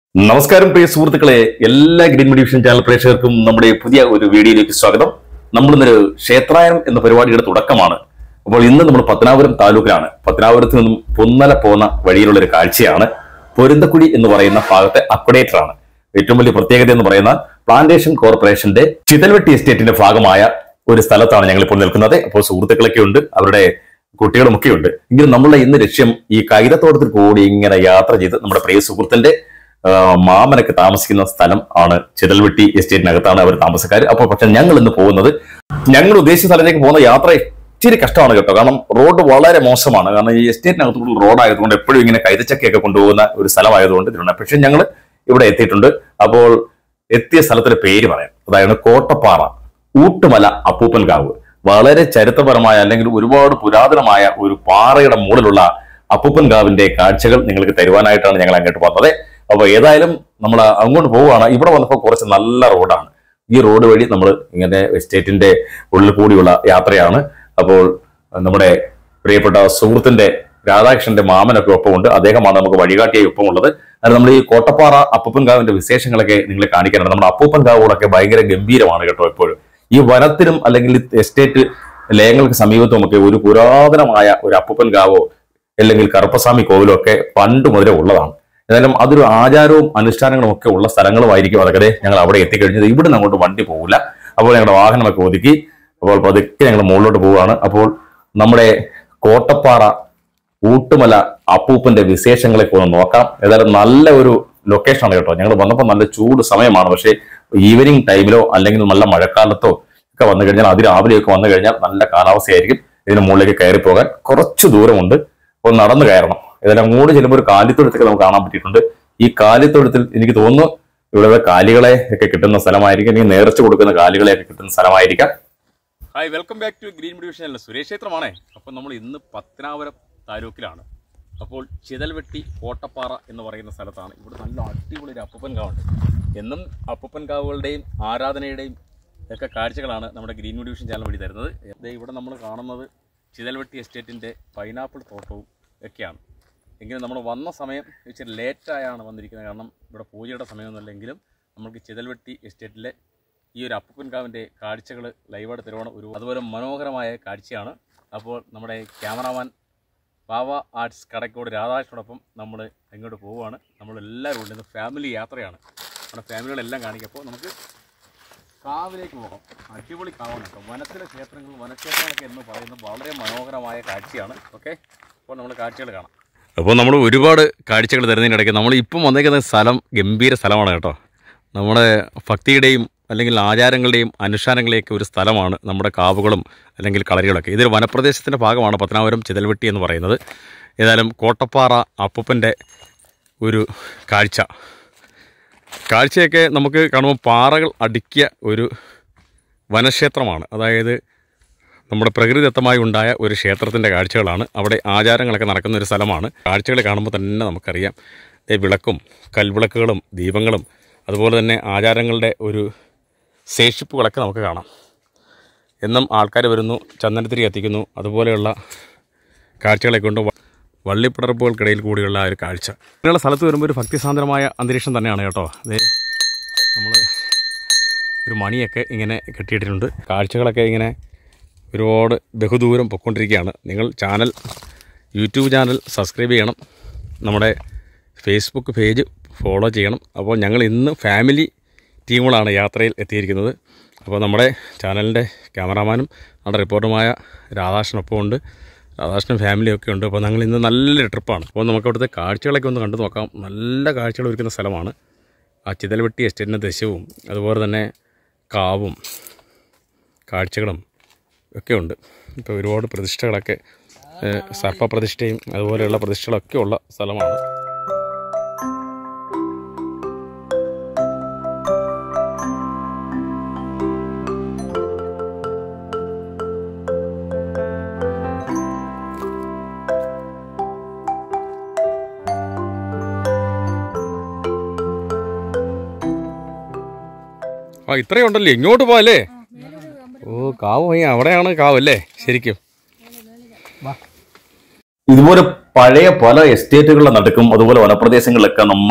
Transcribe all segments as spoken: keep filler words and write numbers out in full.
നമസ്കാരം പ്രിയ സുഹൃത്തുക്കളെ, എല്ലാ ഗ്രീൻ മീഡിയ വിഷൻ ചാനൽ പ്രേക്ഷകർക്കും നമ്മുടെ പുതിയ ഒരു വീഡിയോയിലേക്ക് സ്വാഗതം. നമ്മൾ ഇന്നൊരു ക്ഷേത്രായനം എന്ന പരിപാടിയുടെ തുടക്കമാണ്. അപ്പോൾ ഇന്ന് നമ്മൾ പത്തനാപുരം താലൂക്കിലാണ്. പത്തനാപുരത്ത് നിന്നും പൊന്നല പോകുന്ന വഴിയിലുള്ള ഒരു കാഴ്ചയാണ്. പൊരുന്തക്കുഴി എന്ന് പറയുന്ന ഭാഗത്തെ അക്വഡേറ്റർ ആണ്. ഏറ്റവും വലിയ പ്രത്യേകത എന്ന് പറയുന്ന പ്ലാന്റേഷൻ കോർപ്പറേഷന്റെ ചിതൽവെട്ടി എസ്റ്റേറ്റിന്റെ ഭാഗമായ ഒരു സ്ഥലത്താണ് ഞങ്ങൾ ഇപ്പോൾ നിൽക്കുന്നത്. അപ്പോൾ സുഹൃത്തുക്കളൊക്കെ ഉണ്ട്, അവരുടെ കുട്ടികളുമൊക്കെ ഉണ്ട്. എങ്കിലും നമ്മളുടെ ഇന്ന് ലക്ഷ്യം ഈ കൈതത്തോട്ടത്തിൽ കൂടി ഇങ്ങനെ യാത്ര ചെയ്ത് നമ്മുടെ പ്രിയ സുഹൃത്തിന്റെ മാമനൊക്കെ താമസിക്കുന്ന സ്ഥലം ആണ്. ചിതൽവെട്ടി എസ്റ്റേറ്റിനകത്താണ് അവർ താമസക്കാർ. അപ്പോൾ പക്ഷെ ഞങ്ങൾ ഇന്ന് പോകുന്നത്, ഞങ്ങൾ ഉദ്ദേശിച്ച സ്ഥലത്തേക്ക് പോകുന്ന യാത്ര ഇച്ചിരി കഷ്ടമാണ് കേട്ടോ. കാരണം റോഡ് വളരെ മോശമാണ്. കാരണം ഈ എസ്റ്റേറ്റിനകത്തുള്ള റോഡായതുകൊണ്ട് എപ്പോഴും ഇങ്ങനെ കൈതച്ചക്കയൊക്കെ കൊണ്ടുപോകുന്ന ഒരു സ്ഥലമായതുകൊണ്ട് ഇതിലുണ്ട്. പക്ഷെ ഞങ്ങൾ ഇവിടെ എത്തിയിട്ടുണ്ട്. അപ്പോൾ എത്തിയ സ്ഥലത്തിന്റെ പേര് പറയാം. അതായത് കോട്ടപ്പാറ ഊട്ടുമല അപ്പൂപ്പൻകാവ്. വളരെ ചരിത്രപരമായ അല്ലെങ്കിൽ ഒരുപാട് പുരാതനമായ ഒരു പാറയുടെ മുകളിലുള്ള അപ്പൂപ്പൻകാവിന്റെ കാഴ്ചകൾ നിങ്ങൾക്ക് തരുവാനായിട്ടാണ് ഞങ്ങൾ അങ്ങോട്ട് വന്നത്. അപ്പൊ ഏതായാലും നമ്മൾ അങ്ങോട്ട് പോവുകയാണ്. ഇവിടെ വന്നപ്പോൾ കുറച്ച് നല്ല റോഡാണ്. ഈ റോഡ് വഴി നമ്മൾ ഇങ്ങനെ എസ്റ്റേറ്റിന്റെ ഉള്ളിൽ കൂടിയുള്ള യാത്രയാണ്. അപ്പോൾ നമ്മുടെ പ്രിയപ്പെട്ട സുഹൃത്തിന്റെ രാധാകൃഷ്ണന്റെ മാമനൊക്കെ ഒപ്പമുണ്ട്. അദ്ദേഹമാണ് നമുക്ക് വഴികാട്ടിയായി ഒപ്പമുള്ളത്. അത് നമ്മൾ ഈ കോട്ടപ്പാറ അപ്പൂപ്പൻകാവിന്റെ വിശേഷങ്ങളൊക്കെ നിങ്ങളെ കാണിക്കാനാണ്. നമ്മുടെ അപ്പൂപ്പൻകാവുകളൊക്കെ ഭയങ്കര ഗംഭീരമാണ് കേട്ടോ. എപ്പോഴും ഈ വനത്തിനും അല്ലെങ്കിൽ എസ്റ്റേറ്റ് ലയങ്ങൾക്ക് സമീപത്തുമൊക്കെ ഒരു പുരാതനമായ ഒരു അപ്പൂപ്പൻകാവോ അല്ലെങ്കിൽ കറുപ്പസ്വാമി കോവിലോ ഒക്കെ പണ്ട് മുതലേ ഉള്ളതാണ്. ഏതായാലും അതൊരു ആചാരവും അനുഷ്ഠാനങ്ങളും ഒക്കെ ഉള്ള സ്ഥലങ്ങളുമായിരിക്കും. അതൊക്കെ ഞങ്ങൾ അവിടെ എത്തിക്കഴിഞ്ഞത്. ഇവിടെ അങ്ങോട്ട് വണ്ടി പോകില്ല. അപ്പോൾ ഞങ്ങളുടെ വാഹനമൊക്കെ ഒതുക്കി അപ്പോൾ പതുക്കെ ഞങ്ങൾ മുകളിലോട്ട് പോവുകയാണ്. അപ്പോൾ നമ്മുടെ കോട്ടപ്പാറ ഊട്ടുമല അപ്പൂപ്പന്റെ വിശേഷങ്ങളൊക്കെ ഒന്ന് നോക്കാം. ഏതായാലും നല്ല ഒരു ലൊക്കേഷനാണ് കേട്ടോ. ഞങ്ങൾ വന്നപ്പോൾ നല്ല ചൂട് സമയമാണ്. പക്ഷേ ഈവനിങ് ടൈമിലോ അല്ലെങ്കിൽ നല്ല മഴക്കാലത്തോ ഒക്കെ വന്നു കഴിഞ്ഞാൽ, അതിരാവിലെയൊക്കെ വന്നു കഴിഞ്ഞാൽ നല്ല കാലാവസ്ഥയായിരിക്കും. ഇതിന് മുകളിലേക്ക് കയറി പോകാൻ കുറച്ച് ദൂരമുണ്ട്. അപ്പോൾ നടന്നു കയറണം. ഏതായാലും അങ്ങോട്ട് ചെല്ലുമ്പോൾ ഒരു കാലിത്തൊഴുത്തൊക്കെ നമുക്ക് കാണാൻ പറ്റിയിട്ടുണ്ട്. ഈ കാലിത്തൊഴുത്തിൽ എനിക്ക് തോന്നുന്നു ഇവിടെ കാലികളെ ഒക്കെ കിട്ടുന്ന സ്ഥലമായിരിക്കും, അല്ലെങ്കിൽ നേർച്ച കൊടുക്കുന്ന കാലികളെ ഒക്കെ കിട്ടുന്ന സ്ഥലമായിരിക്കാം. Hi, welcome back to Green Media Vision channel. സുരേഷ് ക്ഷേത്രമാണേ. അപ്പോൾ നമ്മൾ ഇന്ന് പത്തനാപുരം താലൂക്കിലാണ്. അപ്പോൾ ചിതൽവെട്ടി കോട്ടപ്പാറ എന്ന് പറയുന്ന സ്ഥലത്താണ്. ഇവിടെ നല്ല അടിപൊളി ഒരു അപ്പൂപ്പൻകാവുണ്ട്. എന്നും അപ്പൂപ്പൻകാവുകളുടെയും ആരാധനയുടെയും ഒക്കെ കാഴ്ചകളാണ് നമ്മുടെ ഗ്രീൻ മീഡിയ വിഷൻ ചാനൽ വഴി തരുന്നത്. ഇവിടെ നമ്മൾ കാണുന്നത് ചിതൽവെട്ടി എസ്റ്റേറ്റിൻ്റെ പൈനാപ്പിൾ തോട്ടവും ഒക്കെയാണ്. എങ്കിലും നമ്മൾ വന്ന സമയം ഇച്ചിരി ലേറ്റായാണ് വന്നിരിക്കുന്നത്. കാരണം ഇവിടെ പൂജയുടെ സമയമൊന്നുമല്ലെങ്കിലും നമുക്ക് ചിതൽവെട്ടി എസ്റ്റേറ്റിലെ ഈ ഒരു അപ്പൂപ്പൻകാവിൻ്റെ കാഴ്ചകൾ ലൈവായിട്ട് തരുവാണ്. ഒരു അതുപോലെ മനോഹരമായ കാഴ്ചയാണ്. അപ്പോൾ നമ്മുടെ ക്യാമറാമാൻ ബാവ ആർട്സ് കടക്കോട് രാധാകൃഷ്ണനോടൊപ്പം നമ്മൾ ഇങ്ങോട്ട് പോവുകയാണ്. നമ്മളെല്ലാവരും ഉണ്ട്. ഇന്ന് ഫാമിലി യാത്രയാണ്. നമ്മുടെ ഫാമിലികളെല്ലാം കാണിക്കും. അപ്പോൾ നമുക്ക് കാവിലേക്ക് പോകാം. അടിപൊളി കാവാണ് കേട്ടോ. വനത്തിലെ ക്ഷേത്രങ്ങൾ, വനക്ഷേത്രങ്ങളൊക്കെ എന്ന് പറയുന്നത് വളരെ മനോഹരമായ കാഴ്ചയാണ്. ഓക്കെ, അപ്പോൾ നമ്മൾ കാഴ്ചകൾ കാണാം. അപ്പോൾ നമ്മൾ ഒരുപാട് കാഴ്ചകൾ തരുന്നതിനിടയ്ക്ക് നമ്മൾ ഇപ്പം വന്നേക്കുന്ന സ്ഥലം ഗംഭീര സ്ഥലമാണ് കേട്ടോ. നമ്മുടെ ഭക്തിയുടെയും അല്ലെങ്കിൽ ആചാരങ്ങളുടെയും അനുഷ്ഠാനങ്ങളുടെയൊക്കെ ഒരു സ്ഥലമാണ് നമ്മുടെ കാവുകളും അല്ലെങ്കിൽ കളരികളൊക്കെ. ഇതൊരു വനപ്രദേശത്തിൻ്റെ ഭാഗമാണ് പത്തനാപുരം ചിതൽവെട്ടി എന്ന് പറയുന്നത്. ഏതായാലും കോട്ടപ്പാറ അപ്പൂപ്പൻ്റെ ഒരു കാഴ്ച കാഴ്ചയൊക്കെ നമുക്ക് കാണുമ്പോൾ പാറകൾ അടുക്കിയ ഒരു വനക്ഷേത്രമാണ്. അതായത് നമ്മുടെ പ്രകൃതിദത്തമായി ഉണ്ടായ ഒരു ക്ഷേത്രത്തിൻ്റെ കാഴ്ചകളാണ്. അവിടെ ആചാരങ്ങളൊക്കെ നടക്കുന്ന ഒരു സ്ഥലമാണ്. കാഴ്ചകൾ കാണുമ്പോൾ തന്നെ നമുക്കറിയാം. വിളക്കും കൽവിളക്കുകളും ദീപങ്ങളും അതുപോലെ തന്നെ ആചാരങ്ങളുടെ ഒരു ശേഷിപ്പുകളൊക്കെ നമുക്ക് കാണാം. എന്നും ആൾക്കാർ വരുന്നു, ചന്ദനത്തിരി കത്തിക്കുന്നു. അതുപോലെയുള്ള കാഴ്ചകളെ കൊണ്ട് വള്ളിപ്പടർപ്പുകൾക്കിടയിൽ കൂടിയുള്ള ഒരു കാഴ്ച. ഇങ്ങനെയുള്ള സ്ഥലത്ത് വരുമ്പോൾ ഒരു ഭക്തിസാന്ദ്രമായ അന്തരീക്ഷം തന്നെയാണ് കേട്ടോ. അത് നമ്മൾ ഒരു മണിയൊക്കെ ഇങ്ങനെ കെട്ടിയിട്ടിട്ടുണ്ട്. കാഴ്ചകളൊക്കെ ഇങ്ങനെ ഒരുപാട് ബഹുദൂരം പൊയ്ക്കൊണ്ടിരിക്കുകയാണ്. നിങ്ങൾ ചാനൽ യൂട്യൂബ് ചാനൽ സബ്സ്ക്രൈബ് ചെയ്യണം. നമ്മുടെ ഫേസ്ബുക്ക് പേജ് ഫോളോ ചെയ്യണം. അപ്പോൾ ഞങ്ങൾ ഇന്ന് ഫാമിലി ടീമുകളാണ് യാത്രയിൽ എത്തിയിരിക്കുന്നത്. അപ്പോൾ നമ്മുടെ ചാനലിൻ്റെ ക്യാമറാമാനും നമ്മുടെ റിപ്പോർട്ടറുമായ രാധാകൃഷ്ണനൊപ്പം ഉണ്ട്. രാധാകൃഷ്ണൻ ഫാമിലിയൊക്കെ ഉണ്ട്. അപ്പോൾ ഞങ്ങൾ ഇന്ന് നല്ലൊരു ട്രിപ്പാണ്. അപ്പോൾ നമുക്ക് അവിടുത്തെ കാഴ്ചകളൊക്കെ ഒന്ന് കണ്ടു നോക്കാം. നല്ല കാഴ്ചകൾ ഒരുക്കുന്ന സ്ഥലമാണ്. ആ ചിതൽവെട്ടി എസ്റ്റേറ്റിൻ്റെ ദശവും അതുപോലെ തന്നെ കാവും കാഴ്ചകളും ഒക്കെ ഉണ്ട്. ഇപ്പോൾ ഒരുപാട് പ്രതിഷ്ഠകളൊക്കെ, സർപ്പപ്രതിഷ്ഠയും അതുപോലെയുള്ള പ്രതിഷ്ഠകളൊക്കെ ഉള്ള സ്ഥലമാണ്. ആ ഇത്രയും ഉണ്ടല്ലേ, ഇങ്ങോട്ട് പോകല്ലേ? ഓ കാവ് പോയി, അവിടെയാണ് കാവല്ലേ ശരിക്കും. ഇതുപോലെ പഴയ പല എസ്റ്റേറ്റുകളുടെ നടുക്കും അതുപോലെ വനപ്രദേശങ്ങളിലൊക്കെ നമ്മൾ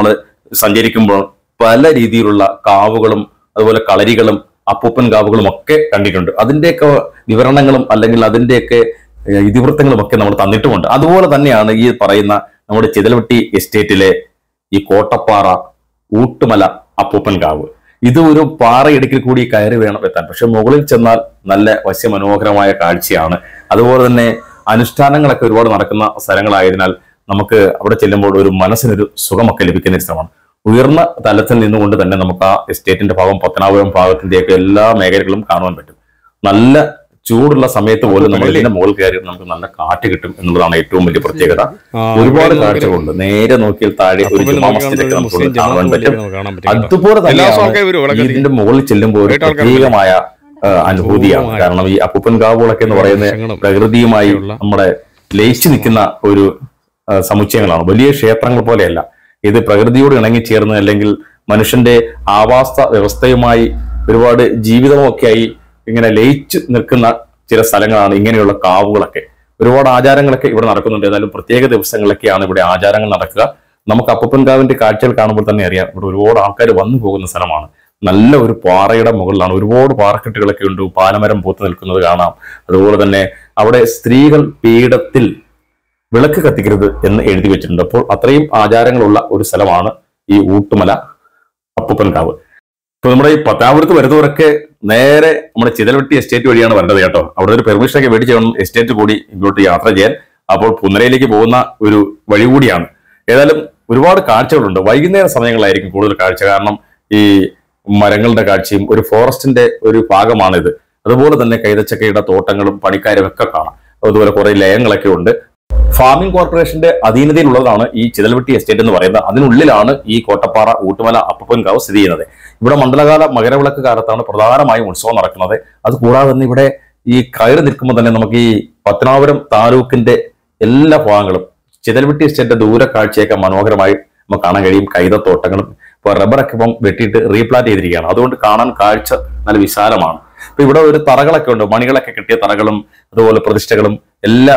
സഞ്ചരിക്കുമ്പോൾ പല രീതിയിലുള്ള കാവുകളും അതുപോലെ കളരികളും അപ്പൂപ്പൻ കാവുകളും ഒക്കെ കണ്ടിട്ടുണ്ട്. അതിന്റെയൊക്കെ വിവരണങ്ങളും അല്ലെങ്കിൽ അതിന്റെയൊക്കെ ഇതിവൃത്തങ്ങളും ഒക്കെ നമ്മൾ തന്നിട്ടുമുണ്ട്. അതുപോലെ തന്നെയാണ് ഈ പറയുന്ന നമ്മുടെ ചിതൽവെട്ടി എസ്റ്റേറ്റിലെ ഈ കോട്ടപ്പാറ ഊട്ടുമല അപ്പൂപ്പൻ കാവ്. ഇത് ഒരു പാറയിടുക്കിൽ കൂടി കയറി വേണം എത്താൻ. പക്ഷെ മുകളിൽ ചെന്നാൽ നല്ല വശ്യമനോഹരമായ കാഴ്ചയാണ്. അതുപോലെ തന്നെ അനുഷ്ഠാനങ്ങളൊക്കെ ഒരുപാട് നടക്കുന്ന സ്ഥലങ്ങളായതിനാൽ നമുക്ക് അവിടെ ചെല്ലുമ്പോൾ ഒരു മനസ്സിനൊരു സുഖമൊക്കെ ലഭിക്കുന്ന സ്ഥലമാണ്. ഉയർന്ന തലത്തിൽ നിന്നുകൊണ്ട് തന്നെ നമുക്ക് ആ എസ്റ്റേറ്റിന്റെ ഭാഗം പത്തനാപുരം ഭാഗത്തിന്റെയൊക്കെ എല്ലാ മേഖലകളും കാണുവാൻ പറ്റും. നല്ല ചൂടുള്ള സമയത്ത് പോലും നമ്മൾ ഇതിന്റെ മുകളിൽ കയറി നമുക്ക് നല്ല കാറ്റ് കിട്ടും എന്നുള്ളതാണ് ഏറ്റവും വലിയ പ്രത്യേകത. ഒരുപാട് കാഴ്ചകളുണ്ട്. നേരെ നോക്കിയാൽ താഴെ ഒരു ജുമാ മസ്ജിദൊക്കെ നമുക്ക് കാണുവാൻ പറ്റും. അതുപോലെ തന്നെ ഇതിന്റെ മുകളിൽ ചെല്ലുമ്പോൾ ഒരു പ്രത്യേകമായ അനുഭൂതിയാണ്. കാരണം ഈ അപ്പൂപ്പൻ കാവുകളൊക്കെ എന്ന് പറയുന്ന പ്രകൃതിയുമായി നമ്മുടെ ലയിച്ചു നിൽക്കുന്ന ഒരു സമുച്ചയങ്ങളാണ്. വലിയ ക്ഷേത്രങ്ങൾ പോലെയല്ല ഇത്. പ്രകൃതിയോട് ഇണങ്ങിച്ചേർന്ന് അല്ലെങ്കിൽ മനുഷ്യന്റെ ആവാസ വ്യവസ്ഥയുമായി ഒരുപാട് ജീവിതമൊക്കെയായി ഇങ്ങനെ ലയിച്ചു നിൽക്കുന്ന ചില സ്ഥലങ്ങളാണ് ഇങ്ങനെയുള്ള കാവുകളൊക്കെ. ഒരുപാട് ആചാരങ്ങളൊക്കെ ഇവിടെ നടക്കുന്നുണ്ട്. ഏതായാലും പ്രത്യേക ദിവസങ്ങളിലൊക്കെയാണ് ഇവിടെ ആചാരങ്ങൾ നടക്കുക. നമുക്ക് അപ്പൂപ്പൻ കാവിന്റെ കാഴ്ചകൾ കാണുമ്പോൾ തന്നെ അറിയാം ഇവിടെ ഒരുപാട് ആൾക്കാർ വന്നു പോകുന്ന സ്ഥലമാണ്. നല്ല ഒരു പാറയുടെ മുകളിലാണ്. ഒരുപാട് പാറക്കെട്ടുകളൊക്കെ ഉണ്ട്. പാലമരം പൂത്ത് നിൽക്കുന്നത് കാണാം. അതുപോലെ തന്നെ അവിടെ സ്ത്രീകൾ പീഠത്തിൽ വിളക്ക് കത്തിക്കരുത് എന്ന് എഴുതി വെച്ചിട്ടുണ്ട്. അപ്പോൾ അത്രയും ആചാരങ്ങളുള്ള ഒരു സ്ഥലമാണ് ഈ ഊട്ടുമല അപ്പൂപ്പൻ കാവ്. ഇപ്പൊ നമ്മുടെ ഈ പത്തനാപുരത്ത് വരുന്നവരൊക്കെ നേരെ നമ്മുടെ ചിതൽവെട്ടി എസ്റ്റേറ്റ് വഴിയാണ് വരേണ്ടത് കേട്ടോ. അവിടെ ഒരു പെർമിഷൻ ഒക്കെ മേടിച്ച് വേണം എസ്റ്റേറ്റ് കൂടി ഇങ്ങോട്ട് യാത്ര ചെയ്യാൻ. അപ്പോൾ പുന്നരയിലേക്ക് പോകുന്ന ഒരു വഴി കൂടിയാണ്. ഏതായാലും ഒരുപാട് കാഴ്ചകളുണ്ട്. വൈകുന്നേര സമയങ്ങളായിരിക്കും കൂടുതൽ കാഴ്ച. കാരണം ഈ മരങ്ങളുടെ കാഴ്ചയും ഒരു ഫോറസ്റ്റിന്റെ ഒരു ഭാഗമാണിത്. അതുപോലെ തന്നെ കൈതച്ചക്കയുടെ തോട്ടങ്ങളും പണിക്കാരും ഒക്കെ കാണാം. അതുപോലെ കുറെ ലയങ്ങളൊക്കെ ഉണ്ട്. ഫാമിംഗ് കോർപ്പറേഷന്റെ അധീനതയിലുള്ളതാണ് ഈ ചിതൽവെട്ടി എസ്റ്റേറ്റ് എന്ന് പറയുന്നത്. അതിനുള്ളിലാണ് ഈ കോട്ടപ്പാറ ഊട്ടുമല അപ്പൂപ്പൻ കാവ് സ്ഥിതി ചെയ്യുന്നത്. ഇവിടെ മണ്ഡലകാല മകരവിളക്ക് കാലത്താണ് പ്രധാനമായും ഉത്സവം നടക്കുന്നത്. അത് കൂടാതെ തന്നെ ഇവിടെ ഈ കയറി നിൽക്കുമ്പോൾ തന്നെ നമുക്ക് ഈ പത്തനാപുരം താലൂക്കിന്റെ എല്ലാ ഭാഗങ്ങളും ചിതൽവെട്ടി എസ്റ്റേറ്റിന്റെ ദൂര കാഴ്ചയൊക്കെ മനോഹരമായി നമുക്ക് കാണാൻ കഴിയും. കൈതത്തോട്ടങ്ങളും ഇപ്പൊ റബ്ബറൊക്കെ ഇപ്പം വെട്ടിയിട്ട് റീപ്ലാന്റ് ചെയ്തിരിക്കുകയാണ്. അതുകൊണ്ട് കാണാൻ കാഴ്ച നല്ല വിശാലമാണ്. ഇപ്പൊ ഇവിടെ ഒരു തറകളൊക്കെ ഉണ്ട്. മണികളൊക്കെ കെട്ടിയ തറകളും അതുപോലെ പ്രതിഷ്ഠകളും എല്ലാ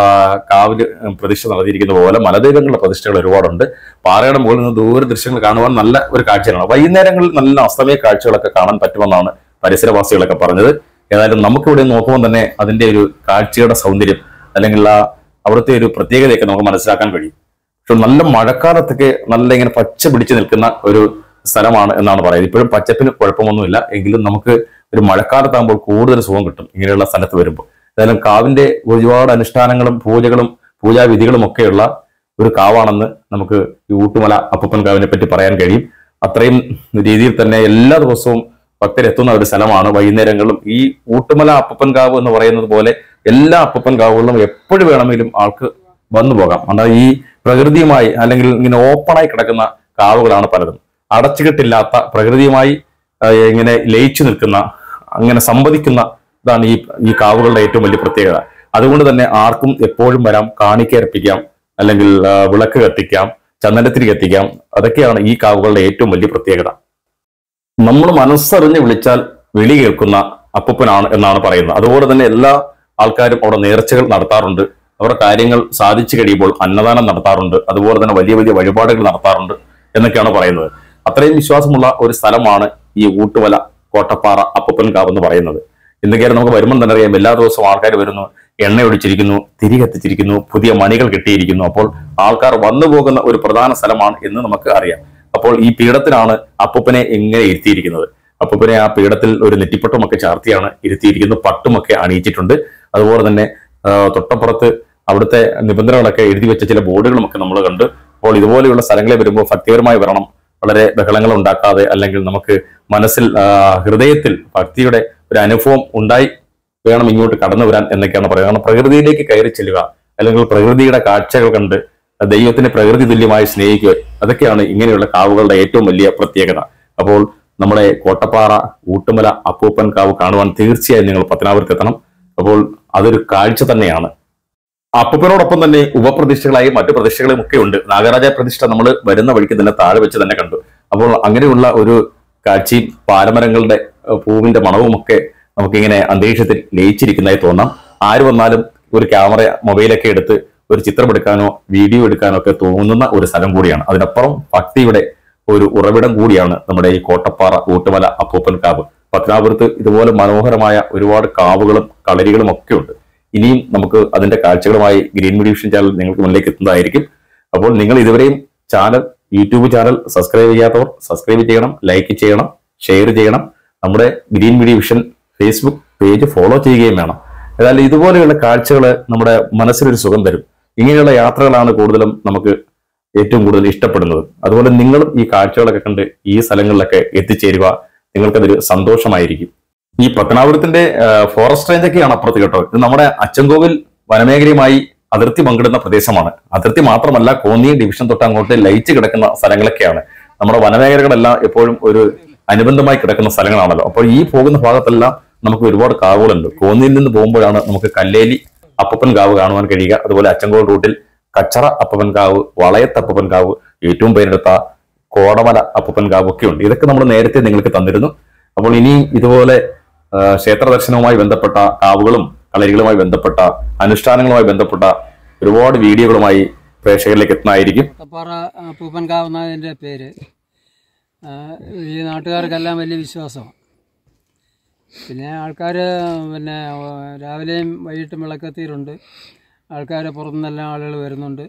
കാവില് പ്രതിഷ്ഠ നടത്തിയിരിക്കുന്ന പോലെ മലദൈവങ്ങളുടെ പ്രതിഷ്ഠകൾ ഒരുപാടുണ്ട്. പാറയുടെ മുകളിൽ നിന്ന് ദൂര ദൃശ്യങ്ങൾ കാണുവാൻ നല്ല ഒരു കാഴ്ചയാണ്. വൈകുന്നേരങ്ങളിൽ നല്ല അസ്തമയ കാഴ്ചകളൊക്കെ കാണാൻ പറ്റുമെന്നാണ് പരിസരവാസികളൊക്കെ പറഞ്ഞത്. ഏതായാലും നമുക്കിവിടെ നോക്കുമ്പോൾ തന്നെ അതിന്റെ ഒരു കാഴ്ചയുടെ സൗന്ദര്യം അല്ലെങ്കിൽ ആ അവിടുത്തെ ഒരു പ്രത്യേകതയൊക്കെ നമുക്ക് മനസ്സിലാക്കാൻ കഴിയും. പക്ഷെ നല്ല മഴക്കാലത്തൊക്കെ നല്ല ഇങ്ങനെ പച്ച പിടിച്ചു നിൽക്കുന്ന ഒരു സ്ഥലമാണ് എന്നാണ് പറയുന്നത്. ഇപ്പോഴും പച്ചപ്പിന് കുഴപ്പമൊന്നുമില്ല. എങ്കിലും നമുക്ക് ഒരു മഴക്കാലത്താകുമ്പോൾ കൂടുതൽ സുഖം കിട്ടും ഇങ്ങനെയുള്ള സ്ഥലത്ത് വരുമ്പോൾ. ഏതായാലും കാവിന്റെ ഒരുപാട് അനുഷ്ഠാനങ്ങളും പൂജകളും പൂജാവിധികളും ഒക്കെയുള്ള ഒരു കാവാണെന്ന് നമുക്ക് ഈ ഊട്ടുമല അപ്പൂപ്പൻ കാവിനെ പറ്റി പറയാൻ കഴിയും. അത്രയും രീതിയിൽ തന്നെ എല്ലാ ദിവസവും ഭക്തരെത്തുന്ന ഒരു സ്ഥലമാണ്. വൈകുന്നേരങ്ങളിലും ഈ ഊട്ടുമല അപ്പൂപ്പൻ കാവ് എന്ന് പറയുന്നത് പോലെ എല്ലാ അപ്പൂപ്പൻ കാവുകളിലും എപ്പോഴും വേണമെങ്കിലും ആൾക്ക് വന്നു പോകാം. എന്നാൽ ഈ പ്രകൃതിയുമായി അല്ലെങ്കിൽ ഇങ്ങനെ ഓപ്പണായി കിടക്കുന്ന കാവുകളാണ് പലതും. അടച്ചുകെട്ടില്ലാത്ത പ്രകൃതിയുമായി ഇങ്ങനെ ലയിച്ചു നിൽക്കുന്ന അങ്ങനെ സംവദിക്കുന്ന ഇതാണ് ഈ ഈ കാവുകളുടെ ഏറ്റവും വലിയ പ്രത്യേകത. അതുകൊണ്ട് തന്നെ ആർക്കും എപ്പോഴും വരാം, കാണിക്കർപ്പിക്കാം, അല്ലെങ്കിൽ വിളക്ക് കത്തിക്കാം, ചന്ദനത്തിരി കത്തിക്കാം. അതൊക്കെയാണ് ഈ കാവുകളുടെ ഏറ്റവും വലിയ പ്രത്യേകത. നമ്മൾ മനസ്സറിഞ്ഞ് വിളിച്ചാൽ വിളി കേൾക്കുന്ന അപ്പൂപ്പനാണ് എന്നാണ് പറയുന്നത്. അതുപോലെ തന്നെ എല്ലാ ആൾക്കാരും അവിടെ നേർച്ചകൾ നടത്താറുണ്ട്. അവരുടെ കാര്യങ്ങൾ സാധിച്ചു കഴിയുമ്പോൾ അന്നദാനം നടത്താറുണ്ട്. അതുപോലെ തന്നെ വലിയ വലിയ വഴിപാടുകൾ നടത്താറുണ്ട് എന്നൊക്കെയാണ് പറയുന്നത്. അത്രയും വിശ്വാസമുള്ള ഒരു സ്ഥലമാണ് ഈ ഊട്ടുമല കോട്ടപ്പാറ അപ്പൂപ്പൻ കാവ് എന്ന് പറയുന്നത്. എന്തൊക്കെയാണ് നമുക്ക് വരുമ്പോൾ തന്നെ അറിയാം. എല്ലാ ദിവസവും ആൾക്കാർ വരുന്നു, എണ്ണ ഒഴിച്ചിരിക്കുന്നു, തിരി കത്തിച്ചിരിക്കുന്നു, പുതിയ മണികൾ കെട്ടിയിരിക്കുന്നു. അപ്പോൾ ആൾക്കാർ വന്നു പോകുന്ന ഒരു പ്രധാന സ്ഥലമാണ് എന്ന് നമുക്ക് അറിയാം. അപ്പോൾ ഈ പീഠത്തിലാണ് അപ്പൂപ്പനെ എങ്ങനെ ഇരുത്തിയിരിക്കുന്നത്. അപ്പൂപ്പനെ ആ പീഠത്തിൽ ഒരു നെറ്റിപ്പട്ടുമൊക്കെ ചാർത്തിയാണ് ഇരുത്തിയിരിക്കുന്നത്. പട്ടുമൊക്കെ അണിയിച്ചിട്ടുണ്ട്. അതുപോലെ തന്നെ തൊട്ടപ്പുറത്ത് അവിടുത്തെ നിബന്ധനകളൊക്കെ എഴുതി വെച്ച ചില ബോർഡുകളുമൊക്കെ നമ്മൾ കണ്ട്. അപ്പോൾ ഇതുപോലെയുള്ള സ്ഥലങ്ങളിൽ വരുമ്പോൾ ഭക്തിപരമായി വരണം. വളരെ ബഹളങ്ങൾ ഉണ്ടാക്കാതെ അല്ലെങ്കിൽ നമുക്ക് മനസ്സിൽ ഹൃദയത്തിൽ ഭക്തിയുടെ ഒരു അനുഭവം ഉണ്ടായി വേണം ഇങ്ങോട്ട് കടന്നു വരാൻ എന്നൊക്കെയാണ് പറയുന്നത്. കാരണം പ്രകൃതിയിലേക്ക് കയറി ചെല്ലുക അല്ലെങ്കിൽ പ്രകൃതിയുടെ കാഴ്ചകൾ കണ്ട് ദൈവത്തിന് പ്രകൃതി തുല്യമായി സ്നേഹിക്കുക, അതൊക്കെയാണ് ഇങ്ങനെയുള്ള കാവുകളുടെ ഏറ്റവും വലിയ പ്രത്യേകത. അപ്പോൾ നമ്മുടെ കോട്ടപ്പാറ ഊട്ടുമല അപ്പൂപ്പൻ കാവ് കാണുവാൻ തീർച്ചയായും നിങ്ങൾ പത്തനാപുരത്ത് എത്തണം. അപ്പോൾ അതൊരു കാഴ്ച തന്നെയാണ്. അപ്പൂപ്പനോടൊപ്പം തന്നെ ഉപപ്രതിഷ്ഠകളായി മറ്റു പ്രതിഷ്ഠകളും ഒക്കെ ഉണ്ട്. നാഗരാജ പ്രതിഷ്ഠ നമ്മൾ വരുന്ന വഴിക്ക് തന്നെ താഴെ വെച്ച് തന്നെ കണ്ടു. അപ്പോൾ അങ്ങനെയുള്ള ഒരു കാഴ്ചയും പാരമരങ്ങളുടെ പൂവിന്റെ മണവുമൊക്കെ നമുക്കിങ്ങനെ അന്തരീക്ഷത്തിൽ ലയിച്ചിരിക്കുന്നതായി തോന്നാം. ആര് വന്നാലും ഒരു ക്യാമറ മൊബൈലൊക്കെ എടുത്ത് ഒരു ചിത്രം എടുക്കാനോ വീഡിയോ എടുക്കാനോ ഒക്കെ തോന്നുന്ന ഒരു സ്ഥലം കൂടിയാണ്. അതിനപ്പുറം ഭക്തിയുടെ ഒരു ഉറവിടം കൂടിയാണ് നമ്മുടെ ഈ കോട്ടപ്പാറ ഊട്ടുമല അപ്പൂപ്പൻ കാവ്. പത്തനാപുരത്ത് ഇതുപോലെ മനോഹരമായ ഒരുപാട് കാവുകളും കളരികളും ഒക്കെ ഉണ്ട്. ഇനിയും നമുക്ക് അതിന്റെ കാഴ്ചകളുമായി ഗ്രീൻ മീഡിയ വിഷൻ ചാനൽ നിങ്ങൾക്ക് മുന്നിലേക്ക് എത്തുന്നതായിരിക്കും. അപ്പോൾ നിങ്ങൾ ഇതുവരെയും ചാനൽ യൂട്യൂബ് ചാനൽ സബ്സ്ക്രൈബ് ചെയ്യാത്തവർ സബ്സ്ക്രൈബ് ചെയ്യണം, ലൈക്ക് ചെയ്യണം, ഷെയർ ചെയ്യണം. നമ്മുടെ Green Media Vision Facebook page follow ചെയ്യുകയും വേണം. ഏതായാലും ഇതുപോലെയുള്ള കാഴ്ചകൾ നമ്മുടെ മനസ്സിനൊരു സുഖം തരും. ഇങ്ങനെയുള്ള യാത്രകളാണ് കൂടുതലും നമുക്ക് ഏറ്റവും കൂടുതൽ ഇഷ്ടപ്പെടുന്നത്. അതുപോലെ നിങ്ങളും ഈ കാഴ്ചകളൊക്കെ കണ്ട് ഈ സ്ഥലങ്ങളിലൊക്കെ എത്തിച്ചേരുക, നിങ്ങൾക്കതൊരു സന്തോഷമായിരിക്കും. ഈ പത്തനാപുരത്തിന്റെ ഫോറസ്റ്റ് റേഞ്ച് ഒക്കെയാണ് അപ്പുറത്ത് കേട്ടോ. ഇത് നമ്മുടെ അച്ചൻകോവിൽ വനമേഖലയുമായി അതിർത്തി പങ്കിടുന്ന പ്രദേശമാണ്. അതിർത്തി മാത്രമല്ല, കോന്നി ഡിവിഷൻ തൊട്ട് അങ്ങോട്ട് ലയിച്ച് കിടക്കുന്ന സ്ഥലങ്ങളൊക്കെയാണ്. നമ്മുടെ വനമേഖലകളെല്ലാം എപ്പോഴും ഒരു അനുബന്ധമായി കിടക്കുന്ന സ്ഥലങ്ങളാണല്ലോ. അപ്പോൾ ഈ പോകുന്ന ഭാഗത്തെല്ലാം നമുക്ക് ഒരുപാട് കാവുകളുണ്ട്. കോന്നിയിൽ നിന്ന് പോകുമ്പോഴാണ് നമുക്ക് കല്ലേലി അപ്പപ്പൻ കാവ് കാണുവാൻ കഴിയുക. അതുപോലെ അച്ചൻകോവിൽ റൂട്ടിൽ കച്ചറ അപ്പപ്പൻ കാവ്, വളയത്ത് അപ്പപ്പൻ കാവ്, ഏറ്റവും പേരെടുത്ത കോടമല അപ്പപ്പൻ കാവ് ഒക്കെ ഉണ്ട്. ഇതൊക്കെ നമ്മൾ നേരത്തെ നിങ്ങൾക്ക് തന്നിരുന്നു. അപ്പോൾ ഇനിയും ഇതുപോലെ ക്ഷേത്ര ദർശനവുമായി ബന്ധപ്പെട്ട കാവുകളും കളരികളുമായി ബന്ധപ്പെട്ട അനുഷ്ഠാനങ്ങളുമായി ബന്ധപ്പെട്ട ഒരുപാട് വീഡിയോകളുമായി പ്രേക്ഷകരിലേക്ക് എത്തുന്നതായിരിക്കും. കോട്ടപ്പാറ അപ്പൂപ്പൻ കാവ് എന്നതിൻ്റെ പേര് ഈ നാട്ടുകാർക്കെല്ലാം വലിയ വിശ്വാസമാണ്. പിന്നെ ആൾക്കാർ പിന്നെ രാവിലെയും വൈകിട്ടും വിളക്കെത്തിയിട്ടുണ്ട്. ആൾക്കാർ പുറത്തുനിന്നെല്ലാം ആളുകൾ വരുന്നുണ്ട്.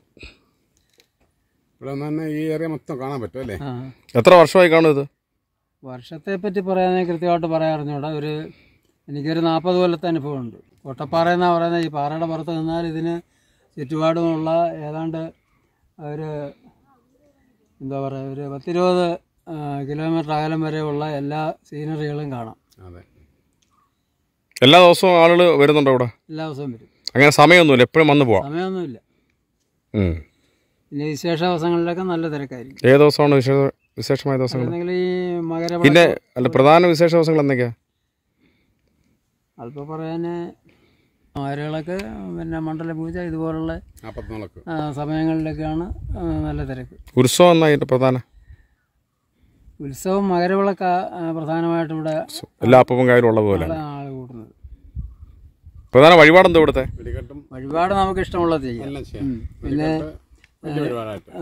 ഇവിടെ ഈ ഏരിയ മൊത്തം കാണാൻ പറ്റും അല്ലേ? എത്ര വർഷമായി കാണും ഇത്? വർഷത്തെ പറ്റി പറയാനേ കൃത്യമായിട്ട് പറയാറിഞ്ഞൂടാ. ഒരു എനിക്കൊരു നാൽപ്പത് കൊല്ലത്തെ അനുഭവമുണ്ട്. കോട്ടപ്പാറ എന്നാണ് പറയുന്നത്. ഈ പാറയുടെ പുറത്ത് നിന്നാൽ ഇതിന് ചുറ്റുപാടുമുള്ള ഏതാണ്ട് ഒരു എന്താ പറയുക ഒരു പത്തിരുപത് കിലോമീറ്റർ അകലം വരെയുള്ള എല്ലാ സീനറികളും കാണാം. അതെ, എല്ലാ ദിവസവും ആളുകൾ വരുന്നുണ്ടോ ഇവിടെ? എല്ലാ ദിവസവും വരും. അങ്ങനെ സമയമൊന്നുമില്ല, എപ്പോഴും വന്നു പോവാം? സമയമൊന്നുമില്ല. പിന്നെ വിശേഷ ദിവസങ്ങളിലൊക്കെ നല്ല തിരക്കായിരിക്കും. ഏത് ദിവസമാണ് വിശേഷ വിശേഷമായ ദിവസങ്ങൾ? ഈ മകര പിന്നെ അല്ല പ്രധാന വിശേഷ ദിവസങ്ങൾ എന്തൊക്കെയാ? അതിപ്പോൾ പറയാൻ മകരകളൊക്കെ പിന്നെ മണ്ഡലപൂജ ഇതുപോലുള്ള സമയങ്ങളിലൊക്കെയാണ് നല്ല തിരക്ക്. ഉത്സവം എന്നായിട്ട് പ്രധാന ഉത്സവം മകരവിളക്ക പ്രധാനമായിട്ടും ഇവിടെ എല്ലാ അപ്പൂപ്പൻ കാവിലും ഉള്ള പോലെ ആൾ കൂടുന്നത്. പ്രധാന വഴിപാട് എന്താ ഇവിടുത്തെ? വഴിപാട് നമുക്ക് ഇഷ്ടമുള്ള ചെയ്യാം. പിന്നെ ഇവിടെ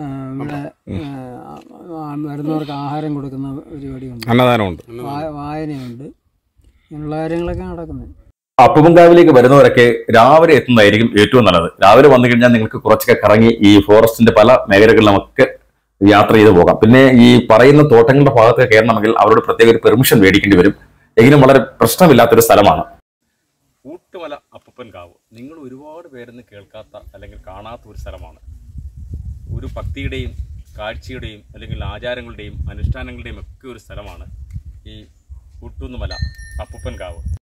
വരുന്നവർക്ക് ആഹാരം കൊടുക്കുന്ന പരിപാടിയുണ്ട്, അന്നദാനമുണ്ട്, വായനയുണ്ട്, ഇങ്ങനെയുള്ള കാര്യങ്ങളൊക്കെ നടക്കുന്നത്. അപ്പൂപ്പൻ കാവിലേക്ക് വരുന്നവരൊക്കെ രാവിലെ എത്തുന്നതായിരിക്കും ഏറ്റവും നല്ലത്. രാവിലെ വന്നു കഴിഞ്ഞാൽ നിങ്ങൾക്ക് കുറച്ചൊക്കെ കറങ്ങി ഈ ഫോറസ്റ്റിന്റെ പല മേഖലകളിലുമൊക്കെ യാത്ര ചെയ്ത് പോകാം. പിന്നെ ഈ പറയുന്ന തോട്ടങ്ങളുടെ ഭാഗത്ത് കയറണമെങ്കിൽ അവരോട് പ്രത്യേക ഒരു പെർമിഷൻ മേടിക്കേണ്ടി വരും. എങ്കിലും വളരെ പ്രശ്നമില്ലാത്തൊരു സ്ഥലമാണ് ഊട്ടുമല അപ്പൂപ്പൻ കാവ്. നിങ്ങൾ ഒരുപാട് പേരൊന്നും കേൾക്കാത്ത അല്ലെങ്കിൽ കാണാത്ത ഒരു സ്ഥലമാണ്. ഒരു ഭക്തിയുടെയും കാഴ്ചയുടെയും അല്ലെങ്കിൽ ആചാരങ്ങളുടെയും അനുഷ്ഠാനങ്ങളുടെയും ഒക്കെ ഒരു സ്ഥലമാണ് ഈ ഊട്ടുമല അപ്പൂപ്പൻ കാവ്.